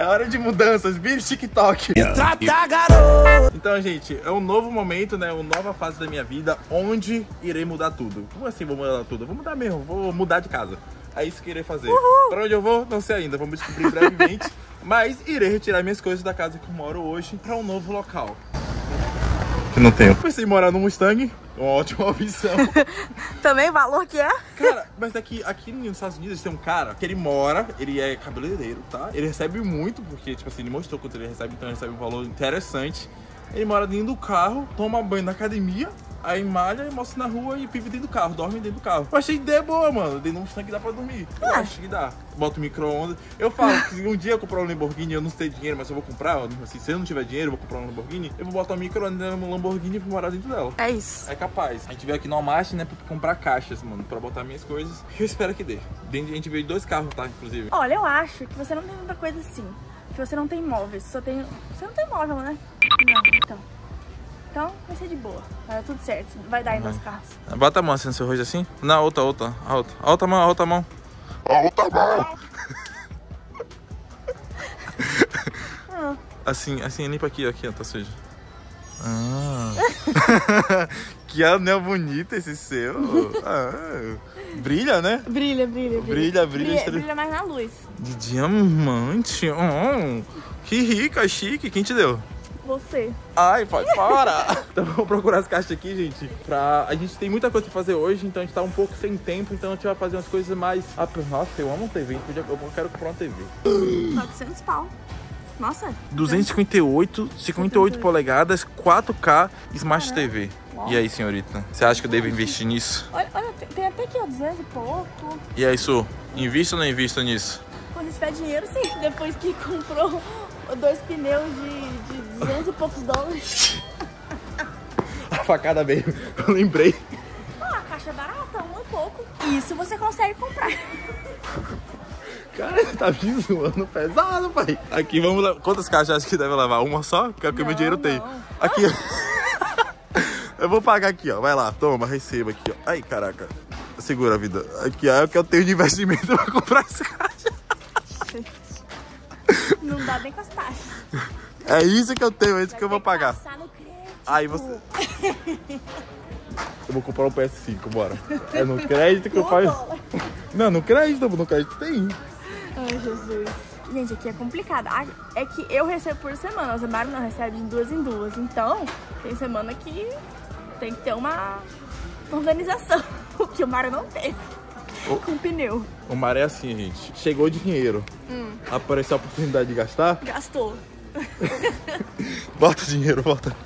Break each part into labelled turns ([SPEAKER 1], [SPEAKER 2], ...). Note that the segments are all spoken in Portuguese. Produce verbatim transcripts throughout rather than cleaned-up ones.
[SPEAKER 1] É hora de mudanças, vire TikTok. Trata, garoto! Então, gente, é um novo momento, né? Uma nova fase da minha vida, onde irei mudar tudo. Como assim vou mudar tudo? Vou mudar mesmo, vou mudar de casa. É isso que irei fazer. Uhul. Pra onde eu vou? Não sei ainda, vamos descobrir brevemente. Mas irei retirar minhas coisas da casa que eu moro hoje pra um novo local. Que não tenho. Pensei em morar no Mustang, uma ótima opção.
[SPEAKER 2] Também valor que é?
[SPEAKER 1] Cara, mas aqui, aqui nos Estados Unidos tem um cara que ele mora, ele é cabeleireiro, tá? Ele recebe muito, porque, tipo assim, ele mostrou quanto ele recebe, então ele recebe um valor interessante. Ele mora dentro do carro, toma banho na academia, aí malha, mostra na rua e vive dentro do carro, dorme dentro do carro. Eu achei ideia boa, mano. Dentro de um Mustang dá pra dormir. Eu ah. acho que dá. Bota o micro-ondas. Eu falo que se um dia eu comprar um Lamborghini, eu não tenho dinheiro, mas eu vou comprar, assim, se eu não tiver dinheiro, eu vou comprar um Lamborghini, eu vou botar o micro-ondas no Lamborghini e vou morar dentro dela.
[SPEAKER 2] É isso.
[SPEAKER 1] É capaz. A gente veio aqui no Walmart, né, pra comprar caixas, mano, pra botar minhas coisas. Eu espero que dê. A gente veio dois carros, tá, inclusive.
[SPEAKER 2] Olha, eu acho que você não tem muita coisa assim. Que você não tem móveis, só tem... Você não tem móvel, né? Não, então... Então, vai ser de boa. Vai dar tudo certo. Vai dar aí nos carros.
[SPEAKER 1] Bota a mão assim no seu rosto assim. Na outra, outra. A outra. A outra mão, a outra mão. A outra mão. ah. Assim, assim, limpa aqui, aqui, ó, tá sujo. Ah. Que anel bonito esse seu. Ah. Brilha, né?
[SPEAKER 2] Brilha, brilha, brilha.
[SPEAKER 1] Brilha, brilha.
[SPEAKER 2] Brilha, brilha mais na luz.
[SPEAKER 1] De diamante. Oh, que rica, chique. Quem te deu?
[SPEAKER 2] Você.
[SPEAKER 1] Ai, pode, para! Então vamos procurar as caixas aqui, gente. Pra... A gente tem muita coisa pra fazer hoje, então a gente tá um pouco sem tempo, então a gente vai fazer umas coisas mais... Ah, nossa, eu amo T V, eu quero comprar uma T V.
[SPEAKER 2] novecentos pau. Nossa.
[SPEAKER 1] duzentos e cinquenta e oito, cinquenta e oito polegadas, quatro K, Smart T V. Uau. E aí, senhorita? Você acha que eu devo investir nisso?
[SPEAKER 2] Olha, olha tem até aqui, ó, duzentos e pouco.
[SPEAKER 1] E aí, Su? Invisto ou não invisto nisso?
[SPEAKER 2] Quando tiver dinheiro, sim. Depois que comprou dois pneus de, de duzentos e poucos dólares.
[SPEAKER 1] A facada veio, eu lembrei.
[SPEAKER 2] Ah, a caixa é barata, um e pouco. Isso você consegue comprar.
[SPEAKER 1] Cara, tá me zoando pesado, pai. Aqui, vamos lá. Quantas caixas acho que deve levar? Uma só? Que é o que o meu dinheiro não. tem. Aqui, eu vou pagar aqui, ó. Vai lá, toma, receba aqui, ó. Ai, caraca. Segura a vida. Aqui, ó, é o que eu tenho de investimento pra comprar essa caixa.
[SPEAKER 2] Não dá nem com as taxas.
[SPEAKER 1] É isso que eu tenho, é isso
[SPEAKER 2] Vai
[SPEAKER 1] que eu vou pagar.
[SPEAKER 2] Passar no crédito.
[SPEAKER 1] Aí você... Eu vou comprar um P S cinco, bora. É no crédito que eu faço. Não, no crédito, no crédito tem.
[SPEAKER 2] Ai, Jesus. Gente, aqui é complicado. É que eu recebo por semana, o Mário não recebe de duas em duas. Então, tem semana que tem que ter uma organização. O que o Mário não teve. O... Com pneu.
[SPEAKER 1] O Mário é assim, gente. Chegou dinheiro. Hum. Apareceu a oportunidade de gastar.
[SPEAKER 2] Gastou.
[SPEAKER 1] Bota dinheiro, bota.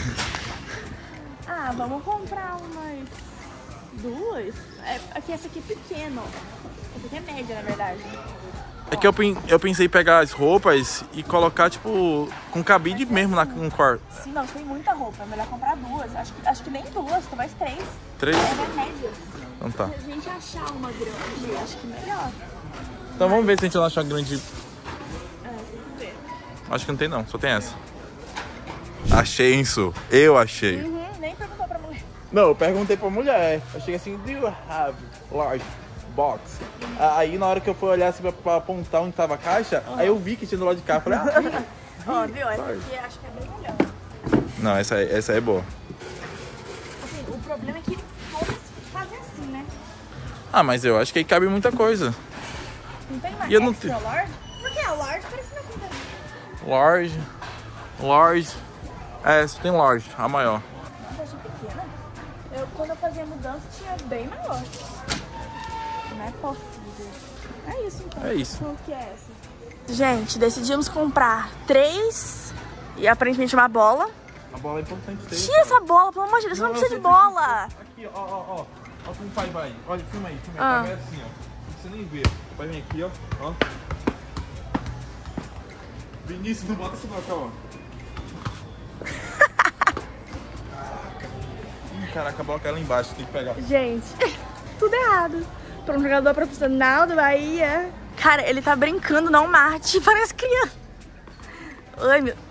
[SPEAKER 2] Ah, vamos comprar umas duas. É, aqui, essa aqui é pequena, ó. Essa aqui é média, na verdade.
[SPEAKER 1] É que eu, eu pensei em pegar as roupas e colocar, tipo, com cabide Mas mesmo assim, na, no quarto.
[SPEAKER 2] Sim, não, tem muita roupa. É melhor comprar duas. Acho que, acho que nem duas, talvez três.
[SPEAKER 1] Três?
[SPEAKER 2] É, é média.
[SPEAKER 1] Então tá.
[SPEAKER 2] Se a gente achar uma grande, acho que melhor.
[SPEAKER 1] Então Mas... vamos ver se a gente não achar uma grande...
[SPEAKER 2] É, tem que ver.
[SPEAKER 1] Acho que não tem não, só tem essa. Achei isso. Eu achei.
[SPEAKER 2] Uhum, nem perguntou pra mulher.
[SPEAKER 1] Não, eu perguntei pra mulher. Eu cheguei assim, do you have large box? Uhum. Aí na hora que eu fui olhar assim pra, pra apontar onde tava a caixa, uhum. aí eu vi que tinha do lado de cá. Eu falei, ah,
[SPEAKER 2] ó, viu? Essa aqui acho que é bem melhor.
[SPEAKER 1] Não, essa, essa é boa.
[SPEAKER 2] Assim, o problema é que todos fazem assim, né?
[SPEAKER 1] Ah, mas eu acho que aí cabe muita coisa.
[SPEAKER 2] Não tem mais
[SPEAKER 1] e eu não
[SPEAKER 2] extra te... large? Por que a large parece na conta?
[SPEAKER 1] Large, large. É, só tem large, a maior.
[SPEAKER 2] Nossa, eu achei pequena. Eu, quando eu fazia mudança, tinha bem maior. Não é possível. É isso, então.
[SPEAKER 1] É isso.
[SPEAKER 2] O que é essa? Gente, decidimos comprar três e aparentemente uma bola.
[SPEAKER 1] A bola é importante ter.
[SPEAKER 2] Tira essa bola, pelo amor de Deus, você não, não precisa de bola.
[SPEAKER 1] Aqui, ó, ó, ó. Olha como o pai vai. Olha, filma aí, filma aí.
[SPEAKER 2] Ah.
[SPEAKER 1] O pai vai assim, ó. Não precisa nem ver. O pai vem aqui, ó. ó. Vinícius, não bota esse botão, ó. Ih, caraca, a bola caiu lá embaixo, tem que pegar.
[SPEAKER 2] Gente, tudo errado. Para um jogador profissional do Bahia. Cara, ele tá brincando não mate, parece criança. Ai, meu...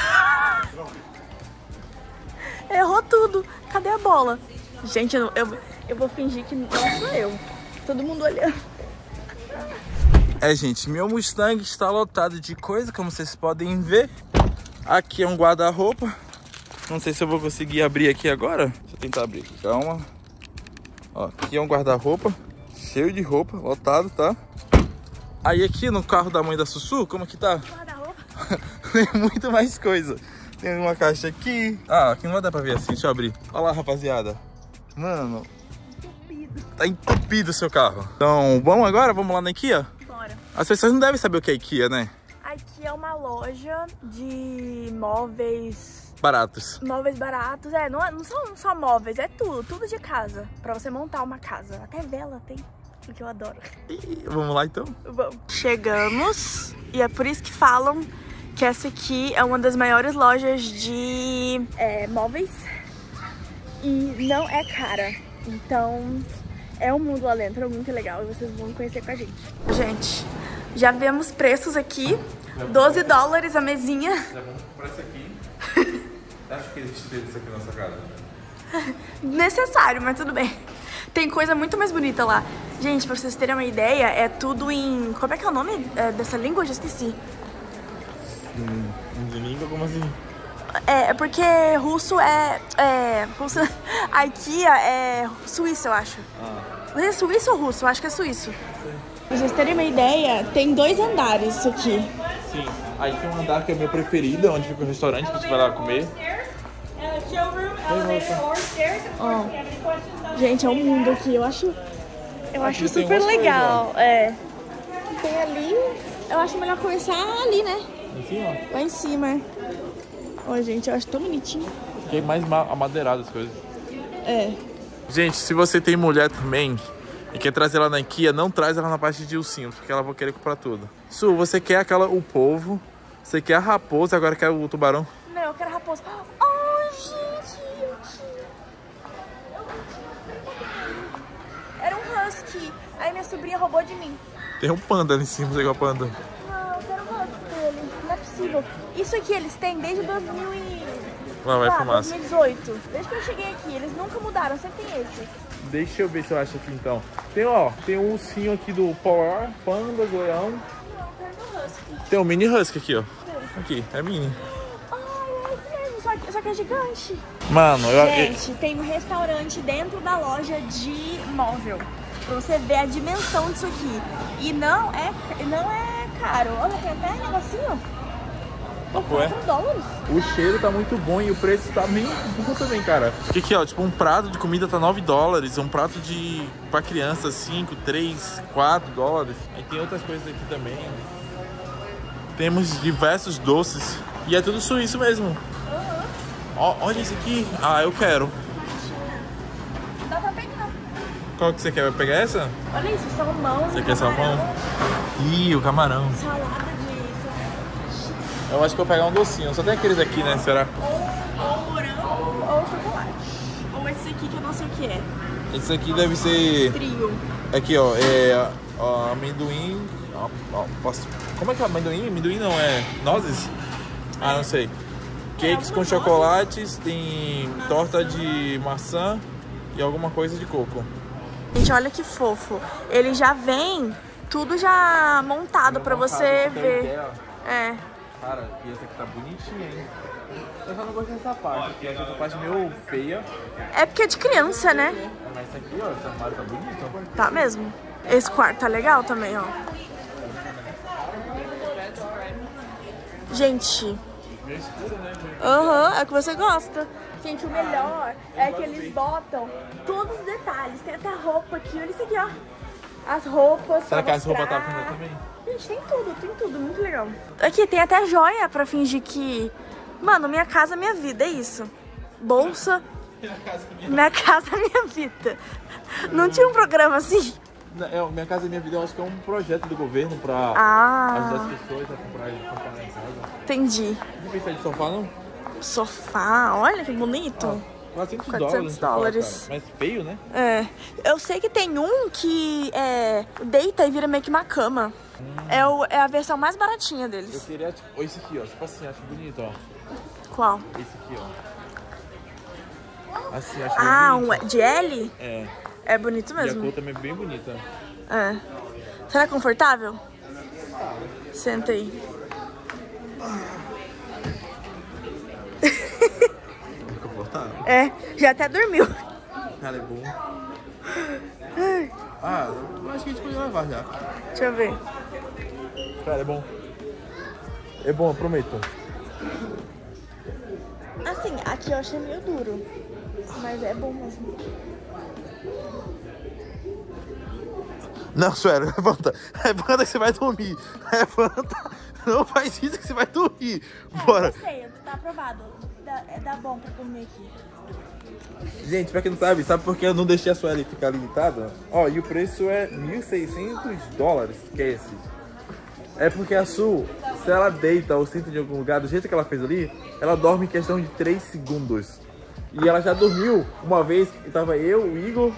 [SPEAKER 2] Errou tudo. Cadê a bola? Gente, eu, eu, eu vou fingir que não sou eu. Todo mundo olhando.
[SPEAKER 1] É, gente, meu Mustang está lotado de coisa, como vocês podem ver. Aqui é um guarda-roupa. Não sei se eu vou conseguir abrir aqui agora. Deixa eu tentar abrir aqui, calma. Ó, aqui é um guarda-roupa, cheio de roupa, lotado, tá? Aí aqui no carro da mãe da Sussu, como que tá?
[SPEAKER 2] Guarda-roupa.
[SPEAKER 1] Tem muito mais coisa. Tem uma caixa aqui. Ah, aqui não vai dar pra ver assim, deixa eu abrir. Olha lá, rapaziada. Mano,
[SPEAKER 2] Entupido.
[SPEAKER 1] tá entupido o seu carro. Então, vamos agora? Vamos lá na IKEA?
[SPEAKER 2] Bora.
[SPEAKER 1] As pessoas não devem saber o que é IKEA, né?
[SPEAKER 2] Aqui é uma loja de móveis...
[SPEAKER 1] Baratos.
[SPEAKER 2] Móveis baratos. É, não, é- não são só móveis, é tudo. Tudo de casa. Pra você montar uma casa. Até vela tem. Porque eu adoro.
[SPEAKER 1] Ih, vamos lá então?
[SPEAKER 2] Vamos. Chegamos. E é por isso que falam que essa aqui é uma das maiores lojas de é, móveis. E não é cara. Então é um mundo lá dentro, é muito legal. E vocês vão conhecer com a gente. Gente, já vemos preços aqui. doze dólares a mesinha.
[SPEAKER 1] Já vamos comprar isso aqui. Acho que existe isso aqui na nossa casa.
[SPEAKER 2] Necessário, mas tudo bem. Tem coisa muito mais bonita lá. Gente, pra vocês terem uma ideia, é tudo em... Como é que é o nome é, dessa língua? Eu já esqueci.
[SPEAKER 1] Hum, de língua, como assim?
[SPEAKER 2] É, é porque russo é... é russo... A IKEA é suíço, eu acho.
[SPEAKER 1] Ah.
[SPEAKER 2] Não é suíço ou russo? Eu acho que é suíço. Pra vocês terem uma ideia, tem dois andares isso aqui.
[SPEAKER 1] Sim. Aí tem um andar que é o meu preferido, onde fica o restaurante que a gente vai lá comer.
[SPEAKER 2] Ó, gente, é um mundo aqui, eu acho, eu
[SPEAKER 1] Aqui
[SPEAKER 2] acho
[SPEAKER 1] tem
[SPEAKER 2] super
[SPEAKER 1] umas
[SPEAKER 2] legal. É. Tem ali, eu acho melhor começar ali, né?
[SPEAKER 1] Assim, ó.
[SPEAKER 2] Lá em cima. Ó, gente, eu acho tão bonitinho.
[SPEAKER 1] Fiquei mais amadeirado as coisas.
[SPEAKER 2] É.
[SPEAKER 1] Gente, se você tem mulher também e quer trazer ela na IKEA, não traz ela na parte de ursinho, porque ela vai querer comprar tudo. Su, você quer aquela, o polvo, você quer a raposa, agora quer o tubarão?
[SPEAKER 2] Não, eu quero raposa. Oh, gente, eu tinha. Era um husky. Aí minha sobrinha roubou de mim.
[SPEAKER 1] Tem um panda ali em cima, você quer o panda?
[SPEAKER 2] Não, eu quero o husky dele. Não é possível. Isso aqui eles têm desde dois mil e...
[SPEAKER 1] Lá vai
[SPEAKER 2] ah,
[SPEAKER 1] fumaça.
[SPEAKER 2] dois mil e dezoito. Desde que eu cheguei aqui, eles nunca mudaram, sempre tem esse.
[SPEAKER 1] Deixa eu ver se eu acho aqui então. Tem, ó, tem um ursinho aqui do Polar, panda, leão.
[SPEAKER 2] Não, eu quero o husky.
[SPEAKER 1] Tem um mini husky aqui, ó. Aqui, é mini.
[SPEAKER 2] Ai, é esse mesmo, só que, só que é gigante.
[SPEAKER 1] Mano, eu...
[SPEAKER 2] Gente, tem um restaurante dentro da loja de móvel. Pra você ver a dimensão disso aqui. E não é, não é caro. Olha, tem até um negocinho.
[SPEAKER 1] Papo é.
[SPEAKER 2] quatro dólares.
[SPEAKER 1] O cheiro tá muito bom e o preço tá bem bom também, cara. Porque aqui, ó, tipo, um prato de comida tá nove dólares. Um prato de... pra criança, cinco, três, quatro dólares. Aí tem outras coisas aqui também. Temos diversos doces. E é tudo suíço mesmo.
[SPEAKER 2] Uhum.
[SPEAKER 1] Ó, olha isso aqui. Ah, eu quero.
[SPEAKER 2] Dá pra pegar.
[SPEAKER 1] Qual que você quer? Vai pegar essa?
[SPEAKER 2] Olha isso, salmão.
[SPEAKER 1] Você quer
[SPEAKER 2] camarão,
[SPEAKER 1] salmão? Ih, o camarão.
[SPEAKER 2] Salada de...
[SPEAKER 1] Eu acho que eu vou pegar um docinho. Só tem aqueles aqui, né? Será?
[SPEAKER 2] Ou, ou morango ou chocolate. Ou esse aqui que eu não sei o que é.
[SPEAKER 1] Esse aqui deve ser...
[SPEAKER 2] Trio.
[SPEAKER 1] Aqui, ó. É... Ó, amendoim... Ó, ó, posso... Como é que é amendoim? Amendoim não, é... Nozes? Ah, não sei. Cakes com chocolates. Tem torta de maçã e alguma coisa de coco.
[SPEAKER 2] Gente, olha que fofo. Ele já vem tudo já montado pra você ver. É.
[SPEAKER 1] Cara, e essa aqui tá bonitinha, hein? Eu só não gosto dessa parte, porque essa parte é meio feia.
[SPEAKER 2] É porque é de criança, né?
[SPEAKER 1] Mas essa aqui, ó, essa armário tá bonita.
[SPEAKER 2] Tá mesmo. Esse quarto tá legal também, ó. Gente. Aham, uhum, é o que você gosta. Gente, o melhor é que eles botam todos os detalhes. Tem até roupa aqui. Olha isso aqui, ó. As roupas.
[SPEAKER 1] Será que as roupas tá
[SPEAKER 2] mostrar.
[SPEAKER 1] com também?
[SPEAKER 2] Gente, tem tudo, tem tudo. Muito legal. Aqui tem até joia pra fingir que... Mano, minha casa, minha vida, é isso. Bolsa.
[SPEAKER 1] Minha casa, minha,
[SPEAKER 2] minha, casa, minha vida. Não tinha um programa assim?
[SPEAKER 1] É, minha casa, minha vida, eu acho que é um projeto do governo pra
[SPEAKER 2] ah.
[SPEAKER 1] ajudar as pessoas a comprar, comprar em casa.
[SPEAKER 2] Entendi.
[SPEAKER 1] Não pensar de sofá, não?
[SPEAKER 2] Sofá, olha que bonito.
[SPEAKER 1] Ah. quatrocentos
[SPEAKER 2] quatrocentos dólares.
[SPEAKER 1] Mas feio, né?
[SPEAKER 2] É. Eu sei que tem um que é, deita e vira meio que uma cama. Hum. É, o, é a versão mais baratinha deles.
[SPEAKER 1] Eu queria, tipo, esse aqui, ó. Tipo assim, acho bonito, ó.
[SPEAKER 2] Qual?
[SPEAKER 1] Esse aqui, ó. Assim, acho
[SPEAKER 2] ah,
[SPEAKER 1] bonito.
[SPEAKER 2] um de L?
[SPEAKER 1] É.
[SPEAKER 2] É bonito mesmo.
[SPEAKER 1] E a cor também é bem bonita.
[SPEAKER 2] É. Será confortável? Senta aí.
[SPEAKER 1] Confortável.
[SPEAKER 2] É, já até dormiu.
[SPEAKER 1] Cara, é bom. Ah, eu acho que a gente pode levar já.
[SPEAKER 2] Deixa eu ver.
[SPEAKER 1] Cara, é bom. É bom, eu prometo.
[SPEAKER 2] Assim, aqui eu achei meio duro. Mas é bom mesmo.
[SPEAKER 1] Não, Suero, levanta. Levanta que você vai dormir. Levanta. Não faz isso que você vai dormir. Bora.
[SPEAKER 2] É, gostei, tá aprovado. Dá, dá bom pra dormir aqui.
[SPEAKER 1] Gente, pra quem não sabe, sabe por que eu não deixei a Sueli ficar limitada? Ó, e o preço é mil e seiscentos dólares, esquece. É porque a Su, se ela deita ou senta em algum lugar, do jeito que ela fez ali, ela dorme em questão de três segundos. E ela já dormiu uma vez, que tava eu, o Igor,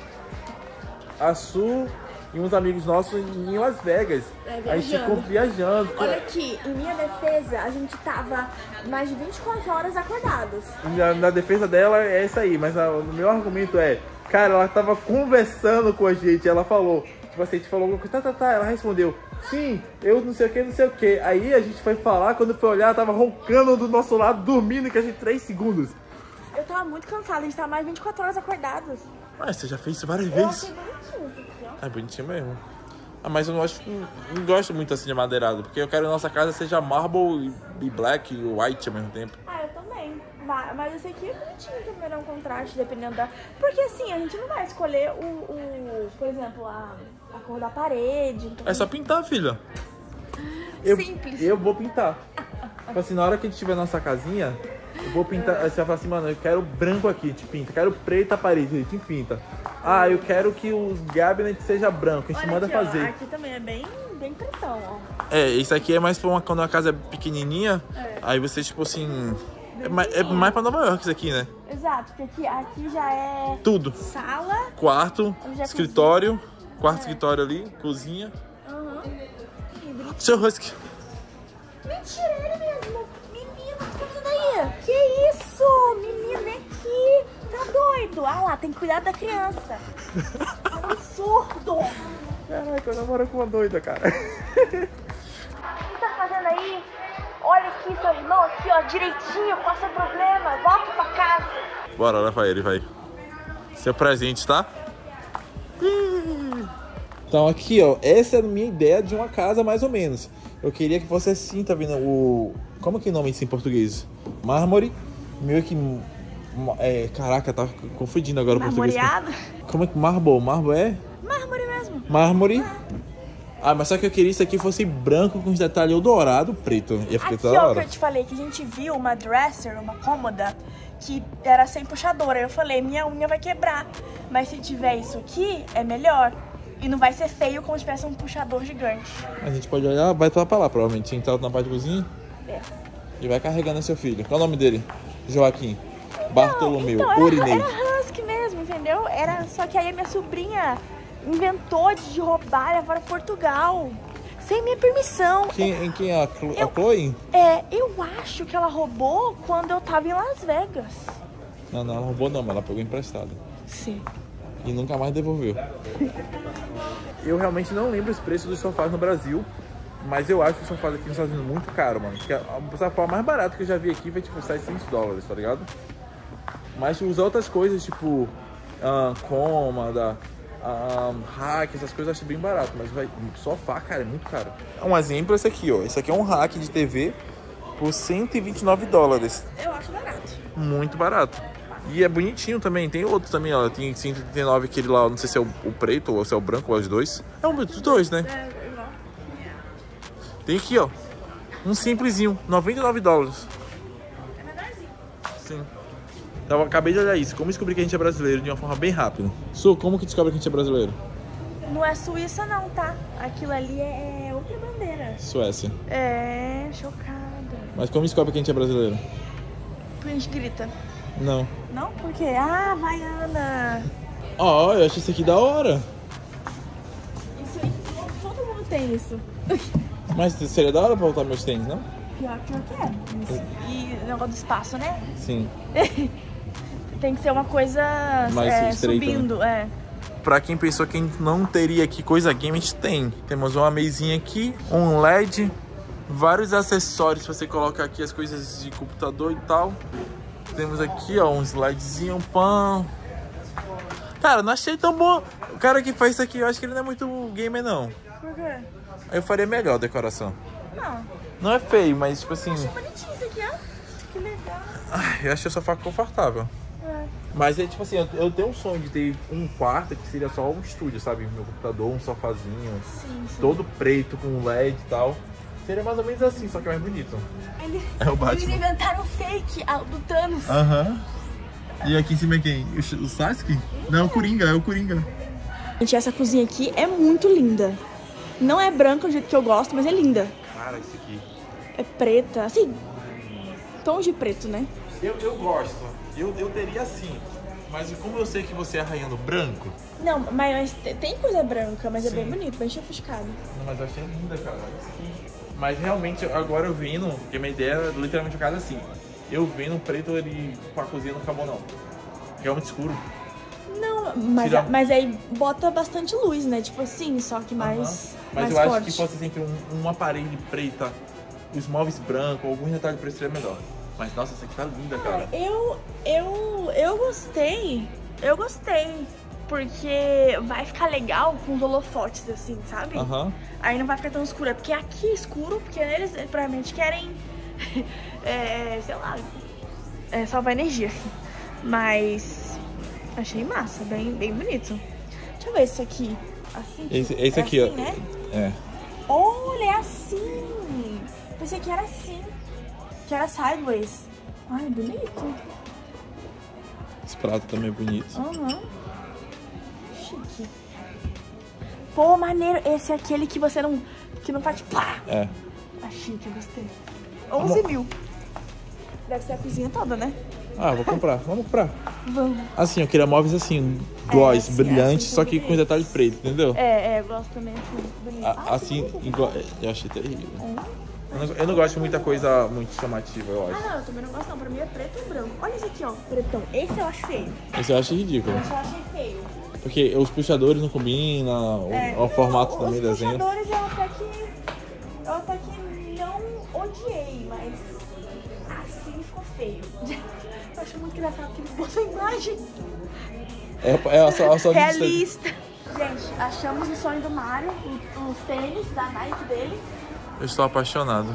[SPEAKER 1] a Su e uns amigos nossos em Las Vegas.
[SPEAKER 2] É,
[SPEAKER 1] a gente ficou viajando.
[SPEAKER 2] Olha aqui, em minha defesa, a gente tava mais de vinte e quatro horas acordados.
[SPEAKER 1] Na, na defesa dela é isso aí, mas a, o meu argumento é, cara, ela tava conversando com a gente, ela falou, tipo assim, a gente falou alguma coisa, tá, tá, tá, ela respondeu, sim, eu não sei o que, não sei o que. Aí a gente foi falar, quando foi olhar, ela tava roncando do nosso lado, dormindo, que a gente três segundos.
[SPEAKER 2] Eu tava muito cansada, a gente tava mais de vinte e quatro horas acordados.
[SPEAKER 1] Ué, você já fez isso várias
[SPEAKER 2] Eu
[SPEAKER 1] vezes?
[SPEAKER 2] achei bonitinho isso aqui, ó.
[SPEAKER 1] É bonitinho mesmo. Ah, mas eu não, acho, não gosto muito assim de madeirado, porque eu quero que a nossa casa seja marble e black e white ao mesmo tempo.
[SPEAKER 2] Ah, eu também. Mas, mas esse aqui é bonitinho também, é um contraste, dependendo da... Porque assim, a gente não vai escolher o, o por exemplo, a, a cor da parede. Então...
[SPEAKER 1] É só pintar, filha. Eu,
[SPEAKER 2] Simples.
[SPEAKER 1] Eu vou pintar. Tipo assim, na hora que a gente tiver nossa casinha, eu vou pintar. Aí você vai falar assim, mano, eu quero branco aqui, a gente pinta. Quero preto a parede, a gente pinta. Ah, eu quero que os gabinets seja branco, a gente
[SPEAKER 2] Olha
[SPEAKER 1] manda
[SPEAKER 2] aqui,
[SPEAKER 1] fazer.
[SPEAKER 2] Ó, aqui também é bem, bem pretão, ó.
[SPEAKER 1] É, isso aqui é mais pra uma, quando a casa é pequenininha,
[SPEAKER 2] É.
[SPEAKER 1] aí você, tipo assim... É mais, é mais pra Nova York isso aqui, né?
[SPEAKER 2] Exato, porque aqui, aqui já é
[SPEAKER 1] Tudo.
[SPEAKER 2] sala.
[SPEAKER 1] Quarto,
[SPEAKER 2] Já é
[SPEAKER 1] escritório, quarto escritório ali, cozinha.
[SPEAKER 2] Aham.
[SPEAKER 1] Seu husky.
[SPEAKER 2] Mentira, ele mesmo. Menino, o que tá fazendo aí? Que isso? Menino, vem aqui. Tá doido? Ah lá, tem que cuidar da criança. É um absurdo.
[SPEAKER 1] Caraca, eu namoro com uma doida, cara.
[SPEAKER 2] O que tá fazendo aí? Olha aqui, seu irmão, aqui, ó, direitinho, qual é o seu problema? Volta pra casa.
[SPEAKER 1] Bora, olha pra ele, vai. Seu presente, tá? Então aqui, ó, essa é a minha ideia de uma casa, mais ou menos. Eu queria que fosse assim, tá vendo? O... Como que é o nome isso em português? Mármore, meio que... É, caraca, tá confundindo agora o português.
[SPEAKER 2] Marmoreado?
[SPEAKER 1] Como é que... Marble, marble é?
[SPEAKER 2] Mármore mesmo.
[SPEAKER 1] Mármore. Ah, mas só que eu queria isso aqui fosse branco com os detalhes ou dourado, preto. Ia ficar
[SPEAKER 2] Aqui,
[SPEAKER 1] toda
[SPEAKER 2] ó, que
[SPEAKER 1] hora.
[SPEAKER 2] eu te falei, que a gente viu uma dresser, uma cômoda, que era sem puxadora. Eu falei, minha unha vai quebrar. Mas se tiver isso aqui, é melhor. E não vai ser feio como se tivesse um puxador gigante.
[SPEAKER 1] A gente pode olhar, vai lá pra lá, provavelmente. Sentado na parte da cozinha.
[SPEAKER 2] É.
[SPEAKER 1] E vai carregando seu filho. Qual é o nome dele? Joaquim. Bartolomeu.
[SPEAKER 2] Então, era,
[SPEAKER 1] Urinei.
[SPEAKER 2] era husky mesmo, entendeu? Era, só que aí a minha sobrinha inventou de roubar e levar para Portugal. Sem minha permissão.
[SPEAKER 1] Quem, quem é a, Clo
[SPEAKER 2] Eu-
[SPEAKER 1] a Chloe?
[SPEAKER 2] É, eu acho que ela roubou quando eu tava em Las Vegas.
[SPEAKER 1] Não, não, ela roubou não, mas ela pegou emprestado.
[SPEAKER 2] Sim.
[SPEAKER 1] E nunca mais devolveu. Eu realmente não lembro os preços dos sofás no Brasil. Mas eu acho os sofás aqui nos Estados Unidos muito caro, mano. Porque o sofá mais barato que eu já vi aqui foi tipo seiscentos dólares, tá ligado? Mas os outras coisas, tipo ah, cômoda, ah, rack, essas coisas eu acho bem barato. Mas vai, sofá, cara, é muito caro. Um exemplo é esse aqui, ó. Esse aqui é um rack de T V por cento e vinte e nove dólares.
[SPEAKER 2] Eu acho barato.
[SPEAKER 1] Muito barato. E é bonitinho também. Tem outro também, ó. Tem cento e trinta e nove aquele lá, não sei se é o, o preto ou se é o branco ou os dois. É um dos dois, né?
[SPEAKER 2] É, igual.
[SPEAKER 1] Tem aqui, ó. Um simplesinho, noventa e nove dólares.
[SPEAKER 2] É menorzinho.
[SPEAKER 1] Sim. Então, eu acabei de olhar isso. Como descobrir que a gente é brasileiro de uma forma bem rápida? Su, como que descobre que a gente é brasileiro?
[SPEAKER 2] Não é Suíça não, tá? Aquilo ali é outra bandeira.
[SPEAKER 1] Suécia.
[SPEAKER 2] É, chocada.
[SPEAKER 1] Mas como descobre que a gente é brasileiro?
[SPEAKER 2] A gente grita.
[SPEAKER 1] Não.
[SPEAKER 2] Não? Por quê? Ah, Havaiana.
[SPEAKER 1] Ó, eu acho isso aqui da hora.
[SPEAKER 2] Isso aí, todo mundo tem isso.
[SPEAKER 1] Mas seria da hora pra voltar meus tênis, não?
[SPEAKER 2] Pior, pior que é. E o negócio do espaço, né?
[SPEAKER 1] Sim.
[SPEAKER 2] Tem que ser uma coisa
[SPEAKER 1] Mais
[SPEAKER 2] é,
[SPEAKER 1] estreita,
[SPEAKER 2] subindo, é.
[SPEAKER 1] Pra quem pensou que a gente não teria aqui coisa game, a gente tem. Temos uma mesinha aqui, um L E D, vários acessórios pra você colocar aqui as coisas de computador e tal. Temos aqui, ó, um slidezinho, um pão. Cara, não achei tão bom. O cara que faz isso aqui, eu acho que ele não é muito gamer, não.
[SPEAKER 2] Por quê?
[SPEAKER 1] Eu faria melhor a decoração.
[SPEAKER 2] Não.
[SPEAKER 1] Não é feio, mas tipo assim...
[SPEAKER 2] Eu achei bonitinho isso aqui, ó. Que legal.
[SPEAKER 1] Ai, eu achei o sofá confortável.
[SPEAKER 2] É.
[SPEAKER 1] Mas é tipo assim, eu, eu tenho um sonho de ter um quarto que seria só um estúdio, sabe? Meu computador, um sofazinho,
[SPEAKER 2] Sim, sim.
[SPEAKER 1] todo preto, com L E D e tal. Seria mais ou menos assim, só que mais bonito.
[SPEAKER 2] Ele,
[SPEAKER 1] É o Batman.
[SPEAKER 2] Eles inventaram fake ah, do Thanos.
[SPEAKER 1] Aham. E aqui em cima é quem? O, o Sasuke? Não, é o Coringa, é o Coringa.
[SPEAKER 2] Gente, essa cozinha aqui é muito linda. Não é branca do jeito que eu gosto, mas é linda.
[SPEAKER 1] Cara, isso aqui.
[SPEAKER 2] É preta, assim, tons de preto, né?
[SPEAKER 1] Eu, eu gosto. Eu, eu teria assim. Mas como eu sei que você é arranhando branco...
[SPEAKER 2] Não, mas tem coisa branca, mas
[SPEAKER 1] Sim.
[SPEAKER 2] é bem bonito, bem sofisticado.
[SPEAKER 1] Não, mas eu achei linda, cara. Isso aqui. Mas realmente, agora eu vendo, porque minha ideia era literalmente o caso assim. Eu vendo o preto, ele com a cozinha não acabou não. Porque é muito escuro.
[SPEAKER 2] Não, mas,
[SPEAKER 1] Tira-
[SPEAKER 2] mas aí bota bastante luz, né? Tipo assim, só que mais,
[SPEAKER 1] Aham. Mas
[SPEAKER 2] mais
[SPEAKER 1] eu
[SPEAKER 2] forte.
[SPEAKER 1] acho que fosse sempre um, uma parede preta, os móveis brancos, algum detalhe preto seria melhor. Mas nossa, essa aqui tá linda, cara.
[SPEAKER 2] Eu, eu, eu gostei, eu gostei, porque vai ficar legal com os holofotes, assim, sabe?
[SPEAKER 1] Aham.
[SPEAKER 2] Aí não vai ficar tão escuro, é porque aqui é escuro, porque eles provavelmente querem, é, sei lá, é, salvar energia. Mas achei massa, bem, bem bonito. Deixa eu ver isso aqui. Assim,
[SPEAKER 1] Esse, esse
[SPEAKER 2] é
[SPEAKER 1] aqui,
[SPEAKER 2] assim,
[SPEAKER 1] ó.
[SPEAKER 2] né?
[SPEAKER 1] É.
[SPEAKER 2] Olha, é assim. Pensei que era assim. Que era sideways. Ai, bonito.
[SPEAKER 1] Esse prato também é bonito.
[SPEAKER 2] Aham. Chique. Pô, maneiro. Esse é aquele que você não... Que não faz pá.
[SPEAKER 1] É.
[SPEAKER 2] Ah, chique, eu gostei. onze mil. Deve ser a cozinha toda, né?
[SPEAKER 1] Ah, vou comprar. Vamos comprar.
[SPEAKER 2] Vamos.
[SPEAKER 1] Assim, eu queria móveis assim, gloss,
[SPEAKER 2] assim,
[SPEAKER 1] brilhantes,
[SPEAKER 2] assim,
[SPEAKER 1] só que com
[SPEAKER 2] bonito.
[SPEAKER 1] detalhe preto, entendeu?
[SPEAKER 2] É, é, eu gosto também assim, bonito.
[SPEAKER 1] A-
[SPEAKER 2] Ah,
[SPEAKER 1] assim,
[SPEAKER 2] que bonito.
[SPEAKER 1] igual. Eu achei terrível. Eu não, eu não gosto de muita coisa muito chamativa, eu
[SPEAKER 2] Ah,
[SPEAKER 1] acho.
[SPEAKER 2] não, eu também não gosto não. Pra mim é preto e branco. Olha esse aqui, ó, pretão. Esse eu acho feio.
[SPEAKER 1] Esse eu acho ridículo.
[SPEAKER 2] Esse eu achei feio.
[SPEAKER 1] Porque os puxadores não combinam, o,
[SPEAKER 2] É,
[SPEAKER 1] o formato
[SPEAKER 2] não,
[SPEAKER 1] também do
[SPEAKER 2] os
[SPEAKER 1] desenho.
[SPEAKER 2] puxadores eu até que... Eu até que não odiei, mas... Assim ficou feio. Eu acho muito engraçado que eles botam a imagem.
[SPEAKER 1] É, é a só, a só
[SPEAKER 2] Realista. Gente, achamos o sonho do Mario, os tênis da Nike dele.
[SPEAKER 1] Eu estou apaixonado.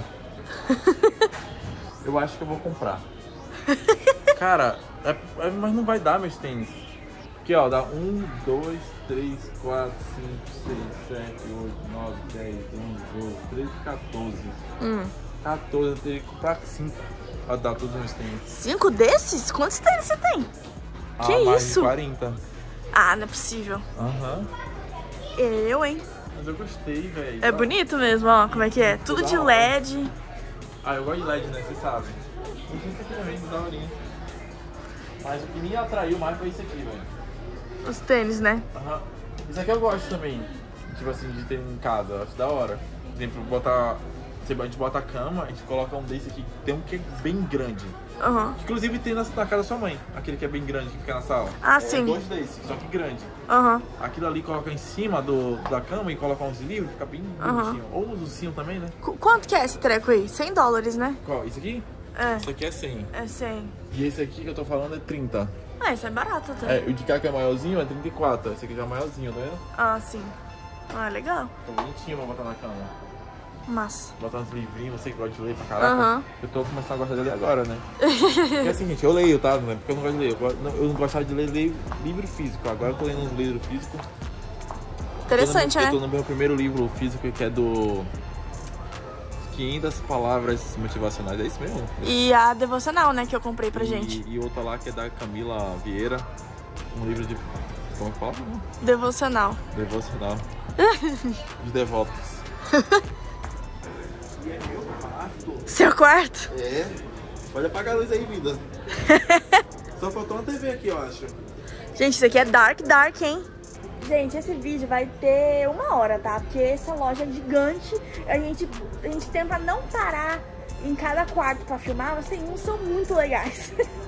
[SPEAKER 1] Eu acho que eu vou comprar. Cara, é, é- mas não vai dar meus tênis. Aqui, ó, dá um, dois, três, quatro, cinco, seis, sete, oito, nove, dez, onze, doze, treze, quatorze.
[SPEAKER 2] Hum.
[SPEAKER 1] quatorze, eu teria que comprar cinco pra dar todos os meus tênis.
[SPEAKER 2] Cinco desses? Quantos tênis você tem?
[SPEAKER 1] Ah,
[SPEAKER 2] Que
[SPEAKER 1] mais
[SPEAKER 2] isso?
[SPEAKER 1] de quarenta.
[SPEAKER 2] Ah, não é possível.
[SPEAKER 1] Aham.
[SPEAKER 2] Eu, hein?
[SPEAKER 1] Mas eu gostei, velho.
[SPEAKER 2] É bonito mesmo, ó. Como é que é? Tudo de L E D.
[SPEAKER 1] Ah, eu gosto de L E D, né? Vocês sabem. Eu tinha isso aqui também, da horinha. Mas o que me atraiu mais foi isso aqui, velho.
[SPEAKER 2] Os tênis, né?
[SPEAKER 1] Aham. Isso aqui eu gosto também. Tipo assim, de ter em casa. Eu acho da hora. Por exemplo, botar... A gente bota a cama, a gente coloca um desse aqui. Tem um que é bem grande.
[SPEAKER 2] Aham.
[SPEAKER 1] Inclusive tem na, na casa da sua mãe. Aquele que é bem grande, que fica na sala.
[SPEAKER 2] Ah,
[SPEAKER 1] é,
[SPEAKER 2] sim.
[SPEAKER 1] Dois desses, só que grande.
[SPEAKER 2] Aham.
[SPEAKER 1] Aquilo ali coloca em cima do, da cama e coloca uns livros, fica bem
[SPEAKER 2] Aham.
[SPEAKER 1] bonitinho. Ou uns ursinhos também, né?
[SPEAKER 2] Qu- Quanto que é esse treco aí? cem dólares, né?
[SPEAKER 1] Qual? Isso aqui?
[SPEAKER 2] É.
[SPEAKER 1] Isso aqui é cem.
[SPEAKER 2] É cem.
[SPEAKER 1] E esse aqui que eu tô falando é trinta.
[SPEAKER 2] Ah, isso é barato até.
[SPEAKER 1] É, o de cá que é maiorzinho é trinta e quatro. Esse aqui já é maiorzinho, tá vendo?
[SPEAKER 2] Ah, sim. Ah, legal.
[SPEAKER 1] Fica bonitinho pra botar na cama.
[SPEAKER 2] Massa.
[SPEAKER 1] Botar uns livrinhos, você que gosta de ler pra caraca.
[SPEAKER 2] Aham.
[SPEAKER 1] Eu tô começando a gostar de ler agora, né? Porque assim, gente, eu leio, tá? Não é porque eu não gosto de ler. Eu, go- não, eu não gostava de ler, ler livro físico. Agora eu tô lendo uns livros físicos.
[SPEAKER 2] Interessante,
[SPEAKER 1] eu tô no,
[SPEAKER 2] né?
[SPEAKER 1] Eu tô no meu primeiro livro físico, que é do... quinhentas palavras motivacionais. É isso mesmo?
[SPEAKER 2] E a devocional, né, que eu comprei pra
[SPEAKER 1] e,
[SPEAKER 2] gente.
[SPEAKER 1] E outra lá que é da Camila Vieira. Um livro de... Como é que fala?
[SPEAKER 2] Devocional.
[SPEAKER 1] Devocional. De devotos. E é meu quarto.
[SPEAKER 2] Seu quarto?
[SPEAKER 1] É. Pode apagar a luz aí, vida. Só faltou uma T V aqui, eu acho.
[SPEAKER 2] Gente, isso aqui é dark, dark, hein? Gente, esse vídeo vai ter uma hora, tá? Porque essa loja é gigante. A gente, a gente tenta não parar em cada quarto pra filmar, mas assim, uns são muito legais.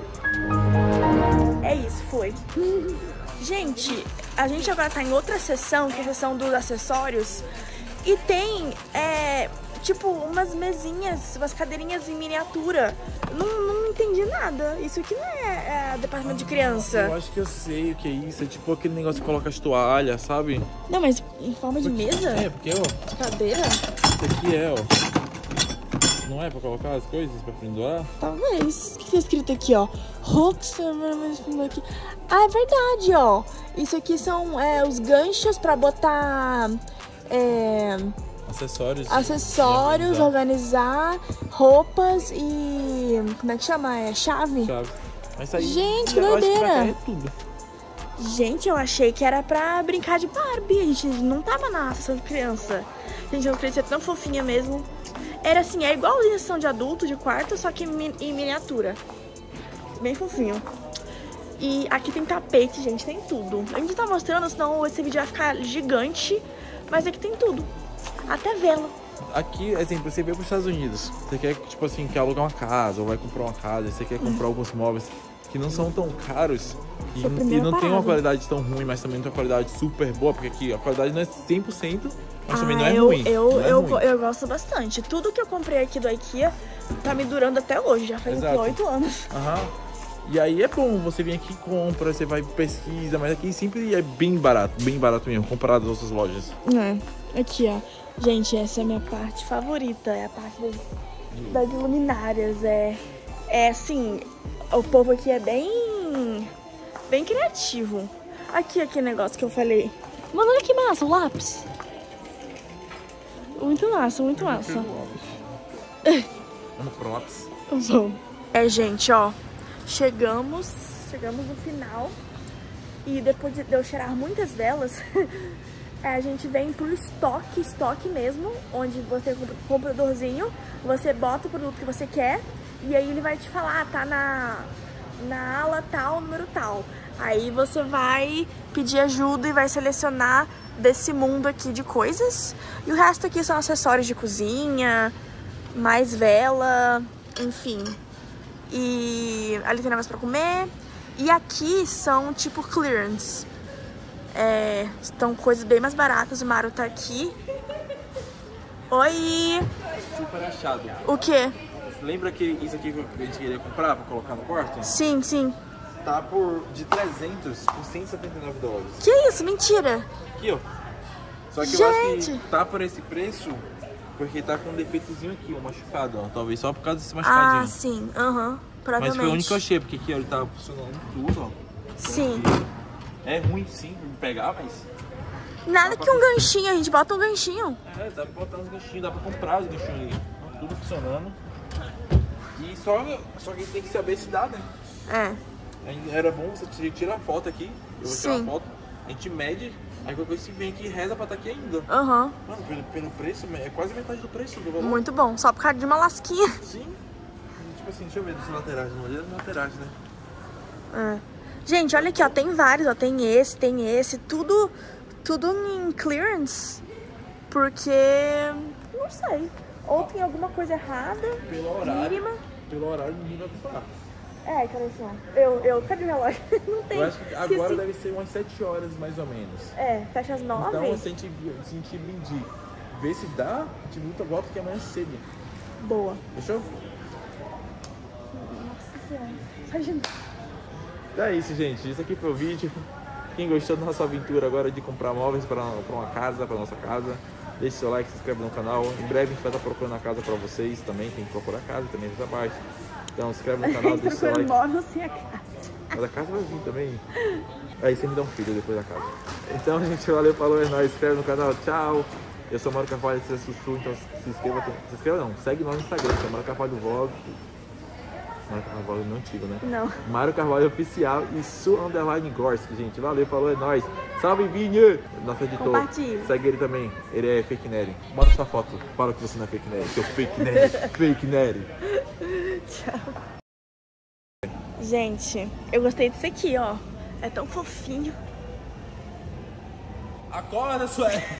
[SPEAKER 2] É isso, foi. Gente, a gente agora tá em outra seção, que é a seção dos acessórios. E tem, é, tipo, umas mesinhas, umas cadeirinhas em miniatura. Não, não entendi nada. Isso aqui não é, é departamento de criança.
[SPEAKER 1] Eu acho que eu sei o que é isso. É tipo aquele negócio que coloca as toalhas, sabe?
[SPEAKER 2] Não, mas em forma de mesa?
[SPEAKER 1] É, porque, ó.
[SPEAKER 2] De cadeira?
[SPEAKER 1] Isso aqui é, ó. Não é pra colocar as coisas pra pendurar?
[SPEAKER 2] Talvez. O que tá escrito aqui, ó? Hooks. Aqui. Ah, é verdade, ó. Isso aqui são é, os ganchos pra botar é,
[SPEAKER 1] acessórios.
[SPEAKER 2] Acessórios, organizar. organizar roupas e. Como é que chama? É chave?
[SPEAKER 1] Chave. Mas isso aí,
[SPEAKER 2] gente, que
[SPEAKER 1] eu acho que
[SPEAKER 2] doideira.
[SPEAKER 1] pra cá é tudo.
[SPEAKER 2] Gente, eu achei que era pra brincar de Barbie. A gente não tava na sessão de criança. Gente, eu não acredito, é tão fofinha mesmo. Era assim, é igualzinho a sessão de adulto, de quarto, só que em miniatura. Bem fofinho. E aqui tem tapete, gente, tem tudo. A gente tá mostrando, senão esse vídeo vai ficar gigante. Mas aqui tem tudo. Até vela.
[SPEAKER 1] Aqui, exemplo, você veio para os Estados Unidos. Você quer, tipo assim, quer alugar uma casa ou vai comprar uma casa. Você quer comprar hum. alguns móveis que não são tão caros. E, e não tem uma qualidade tão ruim, mas também tem uma qualidade super boa. Porque aqui a qualidade não é cem por cento, mas ah, também não é
[SPEAKER 2] eu,
[SPEAKER 1] ruim.
[SPEAKER 2] Eu,
[SPEAKER 1] não é
[SPEAKER 2] eu,
[SPEAKER 1] ruim.
[SPEAKER 2] eu gosto bastante. Tudo que eu comprei aqui do IKEA tá me durando até hoje. Já faz oito anos.
[SPEAKER 1] Aham. E aí é bom, você vem aqui e compra, você vai pesquisa, mas aqui sempre é bem barato, bem barato mesmo, comparado às outras lojas.
[SPEAKER 2] É, aqui ó, gente, essa é a minha parte favorita, é a parte das, das luminárias, é, é assim, o povo aqui é bem, bem criativo. Aqui, aquele negócio que eu falei, mano, olha que massa, o lápis. Muito massa, muito massa.
[SPEAKER 1] Vamos pro lápis.
[SPEAKER 2] É, gente, ó. Chegamos, chegamos no final e depois de eu cheirar muitas delas, a gente vem pro estoque, estoque mesmo, onde você compra o compradorzinho, você bota o produto que você quer e aí ele vai te falar, ah, tá na, na ala tal, número tal. Aí você vai pedir ajuda e vai selecionar desse mundo aqui de coisas. E o resto aqui são acessórios de cozinha, mais vela, enfim. E ali tem negócio pra comer. E aqui são tipo clearance. É, estão coisas bem mais baratas. O Maru tá aqui. Oi!
[SPEAKER 1] Super achado.
[SPEAKER 2] O quê?
[SPEAKER 1] Lembra que isso aqui que a gente queria comprar pra colocar no quarto?
[SPEAKER 2] Sim, sim.
[SPEAKER 1] Tá por de trezentos por cento e setenta e nove dólares.
[SPEAKER 2] Que isso? Mentira!
[SPEAKER 1] Aqui, ó. Só que
[SPEAKER 2] gente,
[SPEAKER 1] eu acho que tá por esse preço porque tá com um defeitozinho aqui, um machucado, ó. Talvez só por causa desse machucadinho.
[SPEAKER 2] Ah, sim. Aham. Uhum. Provavelmente.
[SPEAKER 1] Mas foi o único que eu achei, porque aqui ó, ele tá funcionando tudo, ó.
[SPEAKER 2] Sim.
[SPEAKER 1] É ruim sim pra pegar, mas...
[SPEAKER 2] Nada que um ganchinho, a gente bota um ganchinho.
[SPEAKER 1] É, dá pra botar uns ganchinhos, dá pra comprar os ganchinhos ali. Tudo funcionando. E só, só que tem que saber se dá, né?
[SPEAKER 2] É.
[SPEAKER 1] Era bom você tirar a foto aqui. Eu vou tirar
[SPEAKER 2] sim.
[SPEAKER 1] a foto, a gente mede, aí qualquer coisa você vem aqui e reza pra estar aqui ainda.
[SPEAKER 2] Aham. Uhum.
[SPEAKER 1] Mano, pelo, pelo preço, é quase metade do preço do valor.
[SPEAKER 2] Muito bom, só por causa de uma lasquinha.
[SPEAKER 1] Sim. Tipo assim, deixa eu ver dos laterais, não olha dos laterais, né?
[SPEAKER 2] É. Gente, olha aqui, ó, tem vários, ó, tem esse, tem esse, tudo, tudo em clearance, porque, não sei, ou tem alguma coisa errada,
[SPEAKER 1] pelo horário,
[SPEAKER 2] mínima.
[SPEAKER 1] Pelo horário ninguém vai comprar.
[SPEAKER 2] É, que horas são? Eu, eu, cadê o relógio? Não tem.
[SPEAKER 1] Eu acho que agora Esqueci. Deve ser umas sete horas, mais ou menos.
[SPEAKER 2] É, fecha às nove.
[SPEAKER 1] Então, se a gente, se a gente medir, ver se dá, a gente luta, volta aqui amanhã cedo.
[SPEAKER 2] Boa.
[SPEAKER 1] Fechou?
[SPEAKER 2] Nossa senhora, imagina.
[SPEAKER 1] Então é isso, gente. Isso aqui foi o vídeo. Quem gostou da nossa aventura agora de comprar móveis para uma casa, para nossa casa, deixe seu like, se inscreve no canal. Em breve a gente vai estar procurando a casa para vocês também. Tem que procurar a casa também nessa parte. Então se inscreve no canal, deixa seu like.
[SPEAKER 2] Móvel sem a casa.
[SPEAKER 1] Mas a casa vai vir também. Aí você me dá um filho depois da casa. Então, gente, valeu, falou, é nóis. Se inscreve no canal, tchau. Eu sou Mauro Carvalho, esse é Sussu, então se inscreva. Se inscreva não, segue nós no Instagram, que é Mauro Carvalho Vlog. Mauro Carvalho não antigo, né?
[SPEAKER 2] Não.
[SPEAKER 1] Mauro Carvalho Oficial e Su Underline Gorski, gente. Valeu, falou, é nóis. Salve, Vinho! Nosso editor.
[SPEAKER 2] Compartilhe.
[SPEAKER 1] Segue ele também. Ele é fake nerd. Bota sua foto. Fala que você não é fake nerd. Seu fake nerd. Fake nerd.
[SPEAKER 2] Tchau. Gente, eu gostei disso aqui, ó. É tão fofinho.
[SPEAKER 1] Acorda, sua...